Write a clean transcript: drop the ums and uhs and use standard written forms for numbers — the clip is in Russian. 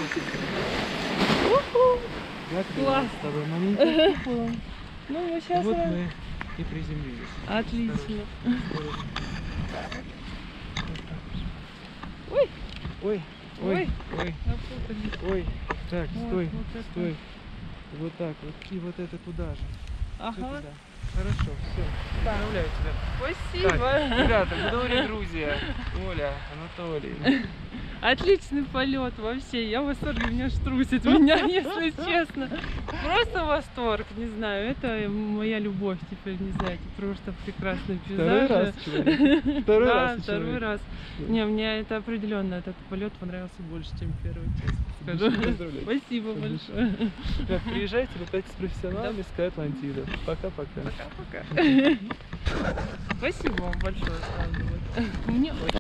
Класс. С тобой маленький. Ну, мы сейчас... Вот мы и приземлились. Отлично. Ой, Ой. ой, ой, Напутали. ой. Так, Вот, стой, вот это. стой. Вот так вот. И вот это туда же. Всё Ага. туда. Хорошо, все. Поздравляю тебя. Спасибо. Так, ребята, Гудаури, Грузия. Оля, Анатолий. Отличный полет вообще. Я в восторге, меня аж трусит меня, если честно. Просто восторг, не знаю. Это моя любовь теперь, не знаю. Это просто прекрасный пейзаж. Второй раз, человек. Второй Да, раз, второй человек. раз. Не, мне это определенно, этот полет понравился больше, чем первый, честно скажу. Поздравляю. Спасибо большое. Ребят, приезжайте, летайте с профессионалами, Sky Atlantida. Пока-пока. Пока-пока. Спасибо вам большое. Правда, вот. Мне очень